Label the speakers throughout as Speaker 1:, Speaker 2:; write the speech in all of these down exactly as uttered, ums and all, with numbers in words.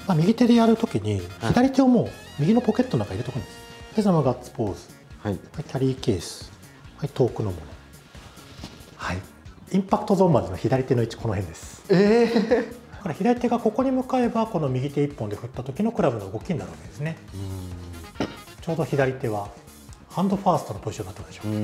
Speaker 1: まあ、右手でやるときに左手をもう右のポケットの中に入れておくんです。でそのままガッツポーズ、はい、キャリーケース、はい、遠くのもの、はい、インパクトゾーンまでの左手の位置この辺です。えー、だから左手がここに向かえばこの右手いっぽんで振った時のクラブの動きになるわけですね。うん、ちょうど左手はハンドファーストのポジションになってるでしょう。うん、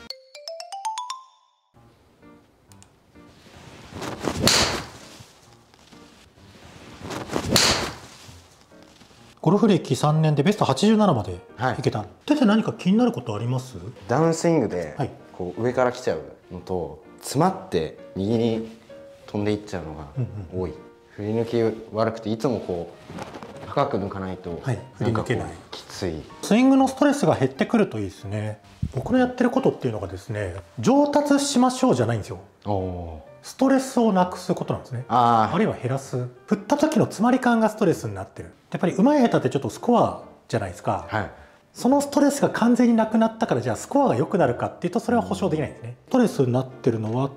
Speaker 1: ゴルフ歴さんねんでベストはちじゅうななまでいけた。手で何か気になることあります？
Speaker 2: ダウンスイングでこう上から来ちゃうのと、詰まって右に飛んでいっちゃうのが多い。振り抜き悪くていつもこう深く抜かないと、はい、振り抜けない、きつい。
Speaker 1: スイングのストレスが減ってくるといいですね。僕のやってることっていうのがですね、上達しましょうじゃないんですよ。おストレスをなくすことなんですね。あ, あるいは減らす。振った時の詰まり感がストレスになってる。やっぱり上手い下手ってちょっとスコアじゃないですか。はい、そのストレスが完全になくなったから、じゃあスコアが良くなるかっていうとそれは保証できないんですね。ストレスになってるのは、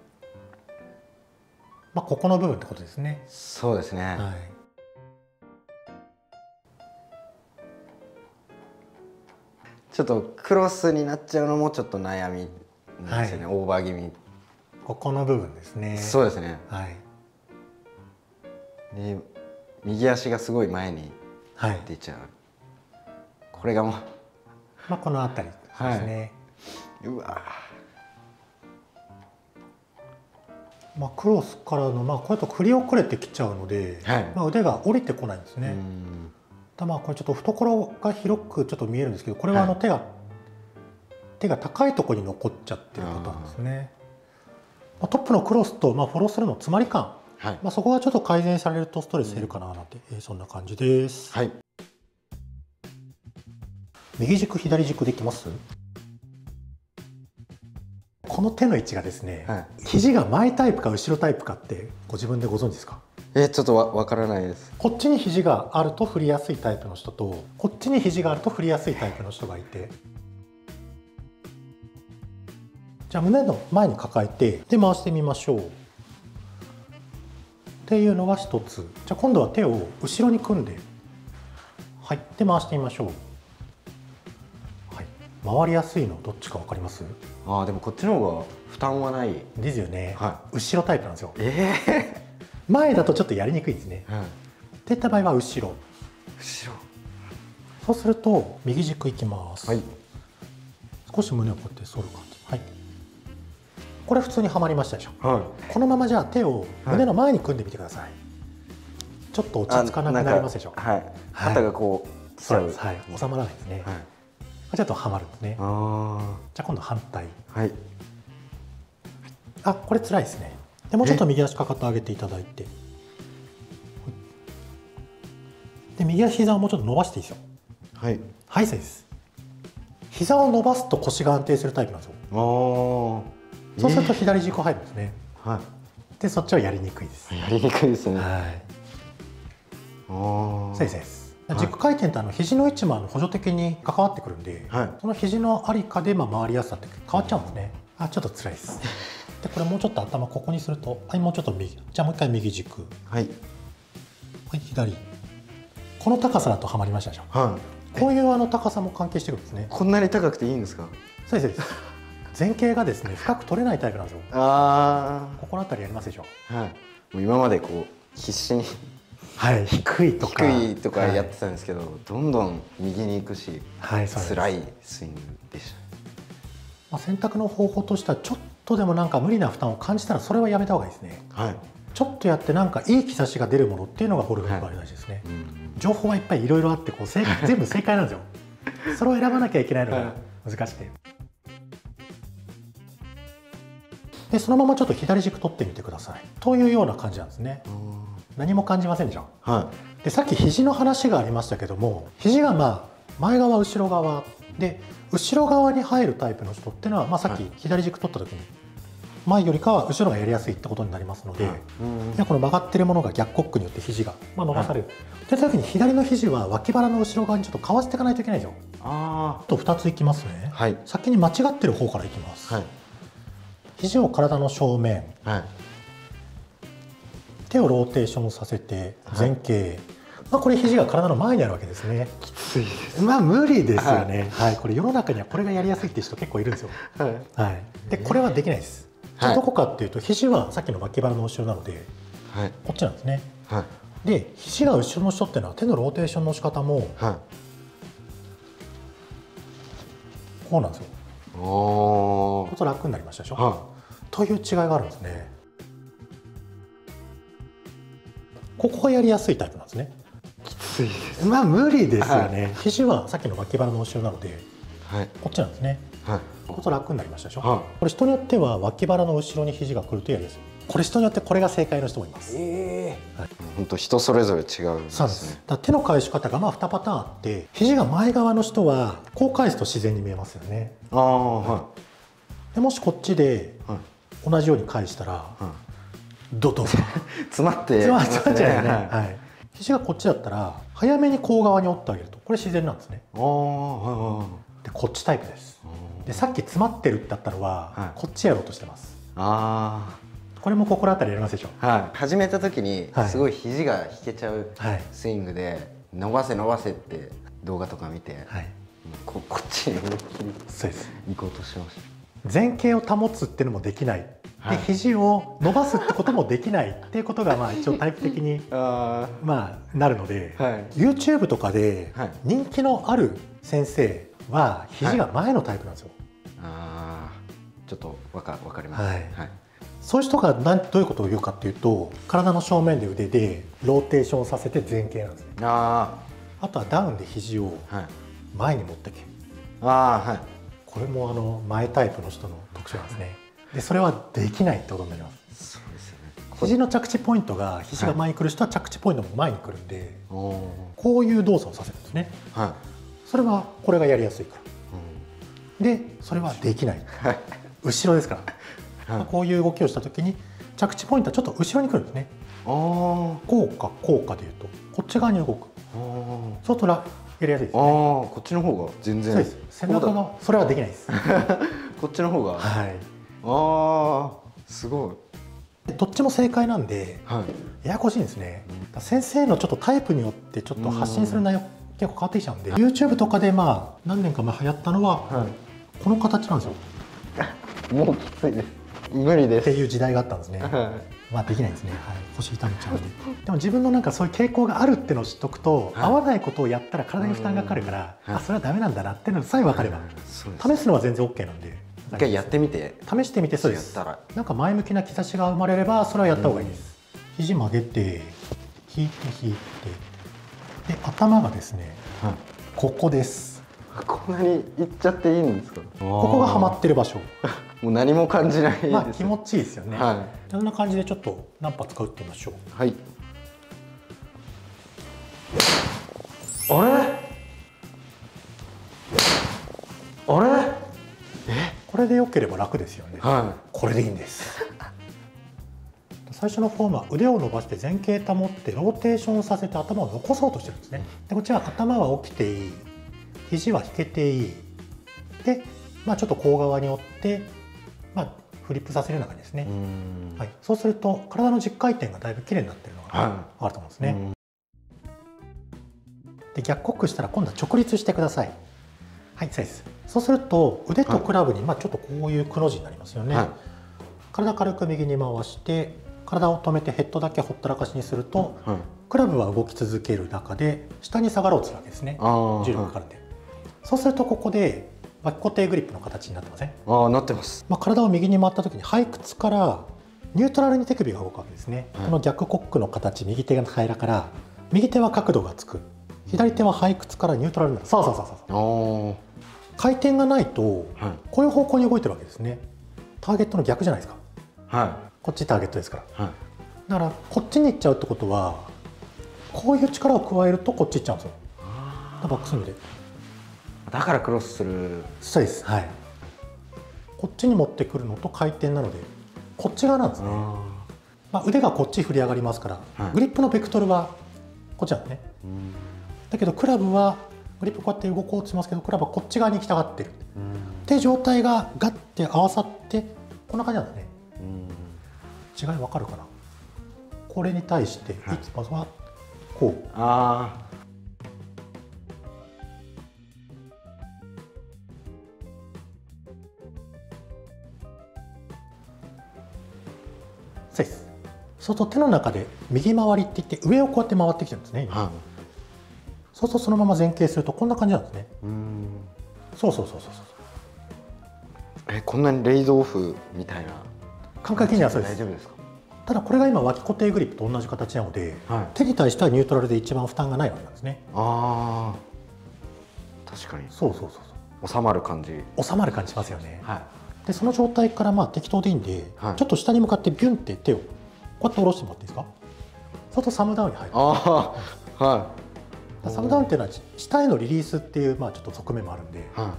Speaker 1: まあ、ここの部分ってことですね。
Speaker 2: そうですね。はい、ちょっとクロスになっちゃうのもちょっと悩みなんですよね。はい、オーバー気味。
Speaker 1: ここの部分ですね。
Speaker 2: そうですね。はい。で、右足がすごい前に出ちゃう。はい、これがもう、
Speaker 1: まあこの辺りですね。
Speaker 2: はい、うわ。
Speaker 1: まあクロスからのまあこうやって振り遅れてきちゃうので、はい、まあ腕が降りてこないんですね。だまあこれちょっと懐が広くちょっと見えるんですけど、これはあの手が、はい、手が高いところに残っちゃってるパターンですね。トップのクロスとまあフォロースルーの詰まり感、はい、まあそこがちょっと改善されるとストレス減るかななんて、うん、そんな感じです。はい、右軸左軸できます？この手の位置がですね、はい、肘が前タイプか後ろタイプかってご自分でご存知ですか？
Speaker 2: えちょっとわわからないです。
Speaker 1: こっちに肘があると振りやすいタイプの人と、こっちに肘があると振りやすいタイプの人がいて、じゃあ胸の前に抱えてで回してみましょうっていうのが一つ。じゃあ今度は手を後ろに組んで、はい、で回してみましょう。はい、回りやすいのどっちか分かります？
Speaker 2: ああ、でもこっちの方が負担はない
Speaker 1: ですよね。はい、後ろタイプなんですよ。
Speaker 2: ええー、
Speaker 1: 前だとちょっとやりにくいですね。うん、っていった場合は後ろ。
Speaker 2: 後ろ。
Speaker 1: そうすると右軸いきます。はい、少し胸をこうやって反る感じ。はい、これ普通にはまりましたでしょ。はい、このままじゃあ手を胸の前に組んでみてください。はい、ちょっと落ち着かなくなりますでしょ。
Speaker 2: はい、肩がこう、
Speaker 1: そうです。はい、収まらないですね。はい、ちょっとはまるんですね。あじゃあ今度反対。はい、あ、これ辛いですね。でもうちょっと右足かかと上げていただいて、で右足膝をもうちょっと伸ばしていいですよ。はい、はい、そうです。膝を伸ばすと腰が安定するタイプなんですよ。ああ。そうすると左軸入るんですね。はい。でそっちはやりにくいです。
Speaker 2: やりにくいですね。はい。
Speaker 1: ああ。そうです。軸回転ってあの肘の位置もあの補助的に関わってくるんで、はい、その肘のありかでまあ回りやすさって変わっちゃうんですね。あ、ちょっと辛いです。でこれもうちょっと頭ここにすると、はい、もうちょっと右。じゃあもう一回右軸。はい。はい、左。この高さだとはまりましたでしょ。はい。こういうあの高さも関係してくるんですね。
Speaker 2: こんなに高くていいんですか？
Speaker 1: そうです。前傾がですね深く取れないタイプなんですよ。ああ。ここのあたりやりますでしょ。はい。もう今までこう必死にはい低いとか
Speaker 2: 低いとかやってたんですけど、はい、どんどん右に行くし、はい、辛いスイングでした。
Speaker 1: まあ選択の方法としてはちょっとでもなんか無理な負担を感じたらそれはやめた方がいいですね。はい。ちょっとやってなんかいい兆しが出るものっていうのがゴルフの場合大事ですね。はい、うん、情報はいっぱいいろいろあってこう全部正解なんですよ。それを選ばなきゃいけないのが難しくて。でそのままちょっと左軸取ってみてくださいというような感じなんですね。何も感じませんでしょ。はい、でさっき肘の話がありましたけども、肘がまあ前側後ろ側で後ろ側に入るタイプの人っていうのは、まあ、さっき左軸取った時に前よりかは後ろがやりやすいってことになりますので、はい、この曲がってるものが逆コックによって肘が、まあ、伸ばされる。はい、で時に左の肘は脇腹の後ろ側にちょっとかわしていかないといけないんですよ。あとふたついきますね。はい、先に間違ってる方からいきます。はい、肘を体の正面、はい、 手をローテーションさせて前傾、はい、まあこれ肘が体の前にあるわけですね。
Speaker 2: きついです。
Speaker 1: まあ無理ですよね。はい、はい、これ世の中にはこれがやりやすいって人結構いるんですよ。はい、はい、でこれはできないです。はい、どこかっていうと肘はさっきの脇腹の後ろなので、はい、こっちなんですね。はい、で肘が後ろの人っていうのは手のローテーションの仕方も、はい、こうなんですよ。おー、ちょっと楽になりましたでしょ。はい、という違いがあるんですね。ここがやりやすいタイプなんですね。
Speaker 2: きついです。
Speaker 1: まあ無理ですよね。はい、肘はさっきの脇腹の後ろなので、はい、こっちなんですね。はい、ちょっと楽になりましたでしょ。はい、これ人によっては脇腹の後ろに肘が来るとやりやすい。これ人によってこれが正解の人もいます。ええ、はい、本
Speaker 2: 当人それぞれ違うんですね。
Speaker 1: そうです。だ手の返し方がまあにパターンあって、肘が前側の人はこう返すと自然に見えますよね。ああ、はい。でもしこっちで同じように返したら、はい、ドドン
Speaker 2: 詰まって
Speaker 1: 詰まっちゃうね。はい。肘がこっちだったら早めにこう側に折ってあげるとこれ自然なんですね。ああ、はい。でこっちタイプです。でさっき詰まってるってあったのは、はい、こっちやろうとしてます。ああ。これも心当たりありますでしょ。
Speaker 2: はい、始めた時にすごい肘が引けちゃうスイングで、伸ばせ伸ばせって動画とか見て、はい、こ, こっちに思いっきり行こうとしました。
Speaker 1: 前傾を保つっていうのもできない、はい、で肘を伸ばすってこともできないっていうことがまあ一応タイプ的にあまあなるので、はい、YouTube とかで人気のある先生は肘が前のタイプなんですよ。はい、
Speaker 2: あー、ちょっとわか、わかります。はい、はい、
Speaker 1: そういう人が何どういうことを言うかっていうと、体の正面で腕でローテーションさせて前傾なんですね。ああとはダウンで肘を前に持ってけ、はい、あ、はい、これもあの前タイプの人の特徴なんですね。でそれはできないってことになります。そうですよね。肘の着地ポイントが肘が前に来る人は着地ポイントも前に来るんで、はい、こういう動作をさせるんですね。はい、それはこれがやりやすいから、うん、でそれはできない、はい、後ろですから、はい、こういう動きをしたときに着地ポイントはちょっと後ろに来るんですね。あ、こうかこうかでいうとこっち側に動く。そうするとやりやすいですね。あ、
Speaker 2: こっちの方が全然。そうです。
Speaker 1: 背中がそれはできないです。
Speaker 2: こっちの方が。はい。ああ、すご
Speaker 1: い。どっちも正解なんで、はい、ややこしいんですね。うん、先生のちょっとタイプによってちょっと発信する内容結構変わってきちゃうんで、YouTube とかでまあ何年か前流行ったのは、はい、この形なんですよ。
Speaker 2: もうきついです。無理です。
Speaker 1: っていう時代があったんですね。まあできないですね。はい、腰痛めちゃうんで。でも自分のなんかそういう傾向があるっていうのを知っておくと、はい、合わないことをやったら体に負担がかかるから、はい、あ、それはダメなんだなっていうのさえ分かれば、試すのは全然 オーケー なんで。
Speaker 2: 一回やってみて。
Speaker 1: 試してみて、そうです。なんか前向きな兆しが生まれればそれはやった方がいいです。肘曲げて引いて引いて、で頭がですね、はい、ここです。
Speaker 2: こんなにいっちゃっていいんですか。
Speaker 1: ここがはまってる場所。
Speaker 2: もう何も感じないです。
Speaker 1: まあ気持ちいいですよね。はい。こんな感じでちょっと何発か打ってみましょう。はい。あれ？あれ？え？これで良ければ楽ですよね。はい。これでいいんです。最初のフォームは腕を伸ばして前傾保ってローテーションさせて頭を残そうとしてるんですね。でこっちは頭は起きていい、肘は引けていい。で、まあちょっと後側に折って。まあ、フリップさせるような感じですね。はい、そうすると体の軸回転がだいぶ綺麗になっているのがあると思うんですね。で逆コックしたら今度は直立してください。はい、そうです。そうすると腕とクラブに、まあ、ちょっとこういうくの字になりますよね。はい、体軽く右に回して体を止めてヘッドだけほったらかしにすると、はい、クラブは動き続ける中で下に下がろうとするわけですね。重力かかるんで。そうするとここで脇固定グリップの形になってません？
Speaker 2: ああ、なってます。
Speaker 1: まあ体を右に回った時に背屈からニュートラルに手首が動くわけですね。はい、この逆コックの形、右手が平らから右手は角度がつく、左手は背屈からニュートラルになる。そうそうそうそう。回転がないと、はい、こういう方向に動いてるわけですね。ターゲットの逆じゃないですか。はい。こっちターゲットですから。はい、だからこっちに行っちゃうってことは、こういう力を加えるとこっち行っちゃうんですよ。バックスイングで。
Speaker 2: だからクロスする。
Speaker 1: そうです。はい。こっちに持ってくるのと回転なのでこっち側なんですね。まあ腕がこっち振り上がりますから、はい、グリップのベクトルはこっちなんですね。だけどクラブはグリップこうやって動こうとしますけど、クラブはこっち側に行きたがってるって状態がガッて合わさってこんな感じなんですね。違いわかるかな。 これに対していきますはこう。
Speaker 2: ああ。
Speaker 1: そうです。そうすると手の中で右回りっていって上をこうやって回ってきてるんですね。はい、そうするとそのまま前傾するとこんな感じなんですね。うん。そうそうそうそうそう。
Speaker 2: え、こんなにレイズオフみたいな
Speaker 1: 感覚的にはそうです。
Speaker 2: 大丈夫ですか？
Speaker 1: ただこれが今脇固定グリップと同じ形なので、はい、手に対してはニュートラルで一番負担がないわけなんですね。あ
Speaker 2: あ、確かに。
Speaker 1: そうそうそう
Speaker 2: そう。収まる感じ。
Speaker 1: 収まる感じしますよね。はい、でその状態からまあ適当でいいんで、はい、ちょっと下に向かってビュンって手をこうやって下ろしてもらっていいですか？そうするとサムダウンに入る。ああ、はい。サムダウンっていうのは下へのリリースっていうまあちょっと側面もあるんで、はい、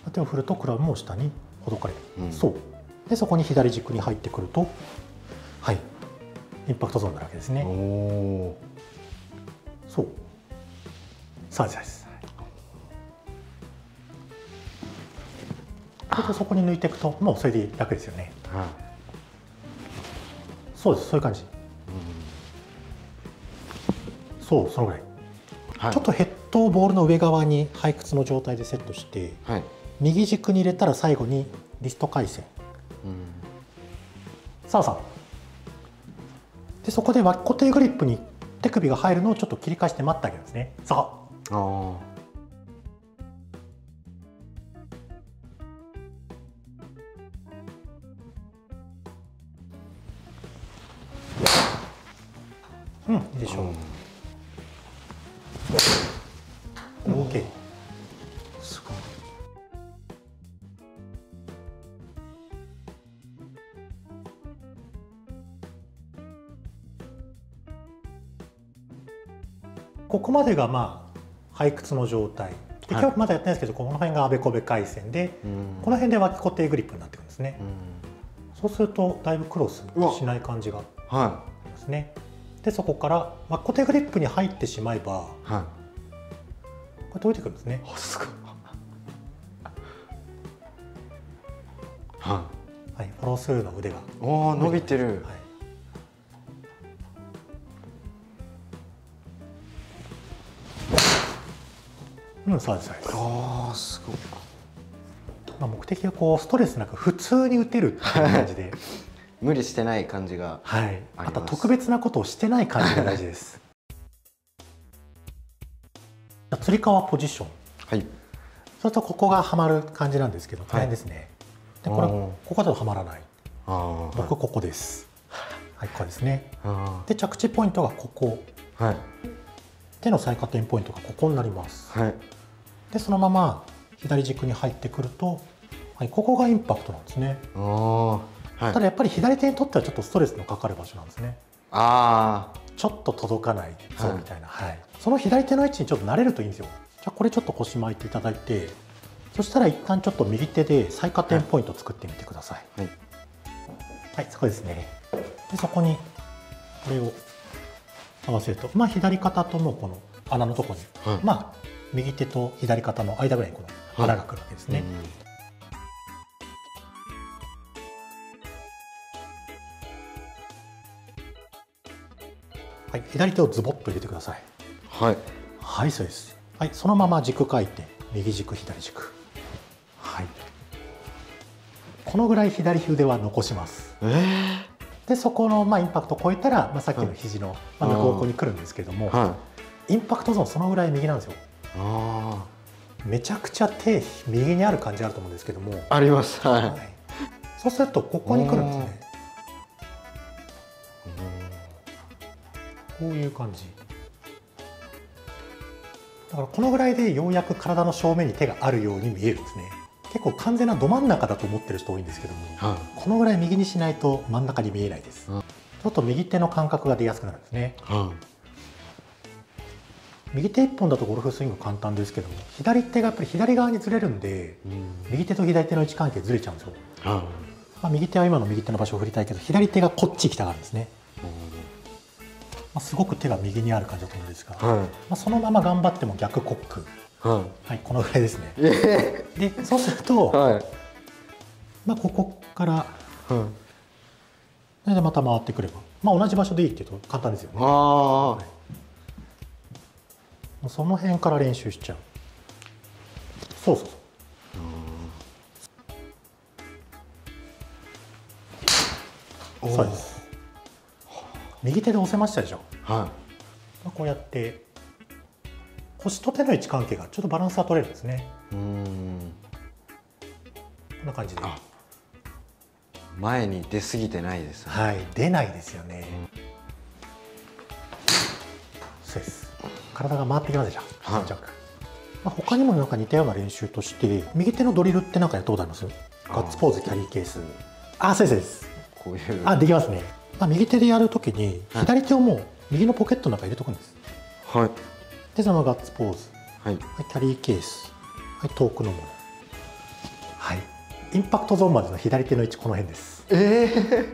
Speaker 1: 手を振るとクラブも下にほどかれる。うん、そう。でそこに左軸に入ってくると、はい、インパクトゾーンになるわけですね。おそう。そうです。それとそこに抜いていくともうそれで楽ですよね。はい、そうです。そういう感じ。うん、そうそのぐらい。はい、ちょっとヘッドをボールの上側に背屈の状態でセットして、はい、右軸に入れたら最後にリスト回線。さあさあでそこで脇固定グリップに手首が入るのをちょっと切り返して待ってあげるんですね。さああうんいいでしょう。うん、OK。すごい。ここまでがまあ背屈の状態で、今日まだやってないですけど、この辺があべこべ回線で、この辺で脇固定グリップになってくるんですね。そうするとだいぶクロスしない感じがありますね。でそこから脇固定グリップに入ってしまえば、はい、こうやって置いてくるんですね。すごい。はい、フォロースルーの腕が
Speaker 2: お伸びてる。はい、
Speaker 1: うん、そうです。
Speaker 2: ああ、すごい。
Speaker 1: まあ目的はこうストレスなく普通に打てるっていう感じで、
Speaker 2: 無理してない感じが、
Speaker 1: はい。あと特別なことをしてない感じが大事です。つり革ポジション。はい。そうするとここがはまる感じなんですけど大変ですね。でこれここだとはまらない。ああ。僕ここです。はい、ここですね。で着地ポイントがここ。はい。手の最下点ポイントがここになります。はい、でそのまま左軸に入ってくると、はい、ここがインパクトなんですね。あ、はい、ただやっぱり左手にとってはちょっとストレスのかかる場所なんですね。ああ、ちょっと届かないぞみたいな、はいはい、その左手の位置にちょっと慣れるといいんですよ。じゃあこれちょっと腰巻いていただいて、そしたら一旦ちょっと右手で最下点ポイント作ってみてください。はい、はい、そこですね。でそこにこれを合わせると、まあ左肩ともこの穴のところに、はい、まあ右手と左肩の間ぐらいにこの穴が来るわけですね。はい、左手をズボッと入れてください。はい、はい、そうです。はい、そのまま軸回転、右軸左軸。はい。このぐらい左腕は残します。えーでそこのまあインパクトを超えたら、まあ、さっきの肘のまあ向こう向こうに来るんですけども、はい、インパクトゾーンそのぐらい右なんですよ。あめちゃくちゃ手右にある感じあると思うんですけども、
Speaker 2: あります、はいはい、
Speaker 1: そうするとここに来るんですね。こういう感じだから、このぐらいでようやく体の正面に手があるように見えるんですね。結構完全など真ん中だと思ってる人多いんですけども、はい、このぐらい右にしないと真ん中に見えないです。はい、ちょっと右手の感覚が出やすくなるんですね。はい、右手一本だとゴルフスイング簡単ですけども、左手がやっぱり左側にずれるんで、うん、右手と左手の位置関係ずれちゃうんですよ。はい、まあ右手は今の右手の場所を振りたいけど、左手がこっち行きたがるんですね。うん、まあすごく手が右にある感じだと思うんですが、はい、まあそのまま頑張っても逆コック。はい、はい、このぐらいですね。で、そうすると、はい、まあここから、はい、でまた回ってくれば、 まあ同じ場所でいいっていうと簡単ですよね。あ、はい、その辺から練習しちゃう。そうそうそう。そうです。右手で押せましたでしょ。はい。こうやって腰と手の位置関係がちょっとバランスが取れるんですね。うん。こんな感じで。
Speaker 2: 前に出過ぎてないです、
Speaker 1: ね。はい、出ないですよね。うん、そうです。体が回ってきますでしょ。はい。まあ他にもなんか似たような練習として右手のドリルってなんかやったことあります？ガッツポーズ、キャリーケース。あ、そうです。こういう。あ、できますね。まあ右手でやるときに左手をもう右のポケットの中に入れとくんです。はい。でそのガッツポーズ。はい。キャリーケース。はい、遠くのもの。はい。インパクトゾーンまでの左手の位置この辺です。ええー。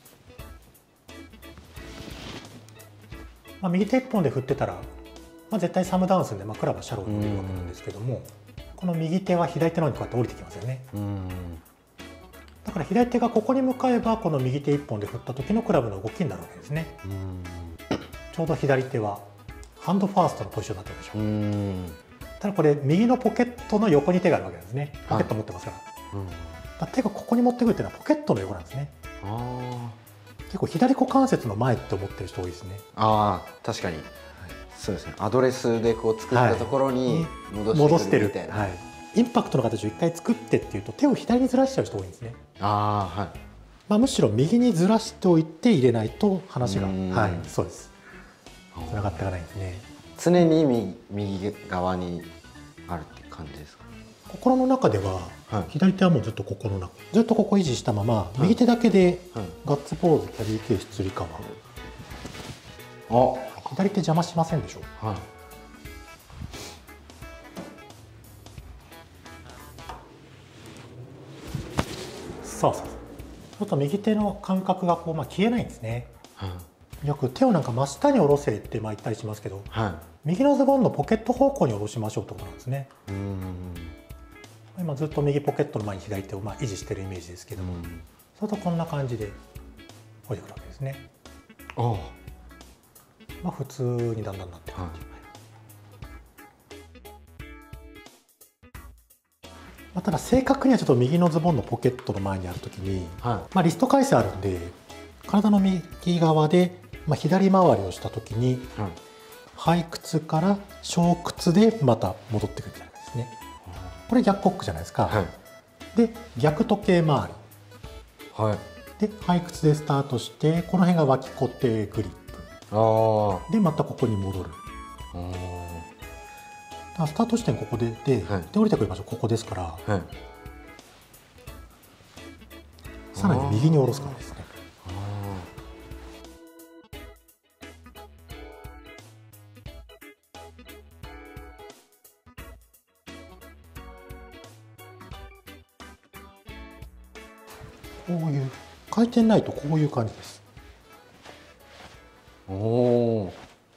Speaker 1: まあ右手一本で振ってたら、まあ絶対サムダウンするんで、まあクラブはシャローに出るわけなんですけども、この右手は左手の方にこうやって降りてきますよね。うん。だから左手がここに向かえばこの右手一本で振った時のクラブの動きになるわけですね。うん、ちょうど左手はハンドファーストのポジションになってるでしょう。うん、ただこれ右のポケットの横に手があるわけですね。ポケット持ってますから。はい、うん、だ手がここに持ってくるっていうのはポケットの横なんですね。あ、結構左股関節の前って思ってる人多いですね。ああ、確かに、はい、そうですね。アドレスでこう作ったところに戻してるみたいな。はい、インパクトの形を一回作ってっていうと手を左にずらしちゃう人多いんですね。あ、はい。まあむしろ右にずらしておいて入れないと話が、はい、そうです。つながっていかないんですね。常に右、右側にあるって感じですか。心の中では、はい、左手はもうずっとここの中、ずっとここ維持したまま、はい、右手だけでガッツポーズ、キャリーケース、つり革。あ、左手邪魔しませんでしょう。はい。そうそうそう。ちょっと右手の感覚がこう、まあ、消えないんですね。はい、よく手をなんか真下に下ろせってまあ言ったりしますけど、はい、右のズボンのポケット方向に下ろしましょうってことなんですね。うん、今ずっと右ポケットの前に左手をまあ維持してるイメージですけども、うん、そうするとこんな感じで降りてくるわけですね。ああ、まあ普通にだんだんなってくる。はい、ただ正確にはちょっと右のズボンのポケットの前にあるときに、はい、まあリスト回数あるんで体の右側で、まあ、左回りをしたときに、はい、背屈から小屈でまた戻ってくるみたいな感じですね。これ逆コックじゃないですか。はい、で逆時計回り、はい、で背屈でスタートしてこの辺が脇固定グリップ、あでまたここに戻る。スタート地点ここでで、はい、で降りてくる場所ここですから、はい、さらに右に下ろすからですね。こういう回転ないとこういう感じです。おお。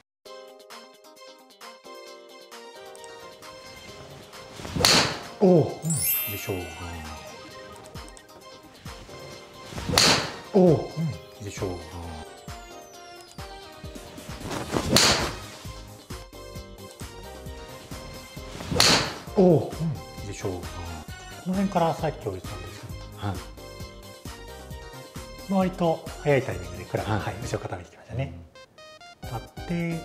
Speaker 1: おお、うん、よいしょ。おお、うん、よいしょ。おお、うん、よいしょ。この辺からさっき降りたんです。はい。割と早いタイミングでクラブ、はい、はい、後ろ固めてきましたね。立って、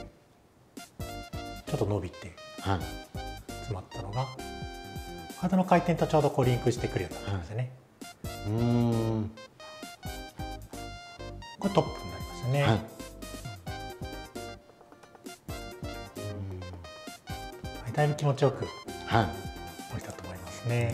Speaker 1: ちょっと伸びて、はい、詰まったのが。体の回転とちょうどこうリンクしてくるようになってましたね。うん。これトップになりましたね。はい、うん、だいぶ気持ちよく降りたと思いますね。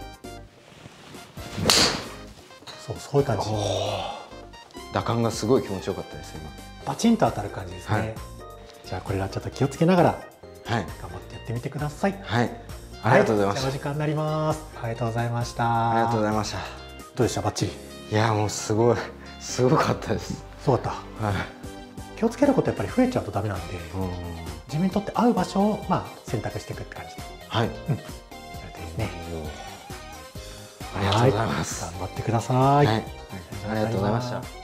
Speaker 1: そう、そういう感じ。打感がすごい気持ちよかったです今。バチンと当たる感じですね。はい、じゃあこれはちょっと気をつけながら、はい、頑張ってやってみてください。はい。ありがとうございました。はい、お時間になります。ありがとうございました。ありがとうございました。どうでした、バッチリ。いや、もうすごい、すごかったです。そうだった。はい。気をつけることやっぱり増えちゃうとダメなんで、自分にとって合う場所をまあ選択していくって感じで。はい。うん。それでですね。ありがとうございます。頑張ってください。はい。ありがとうございました。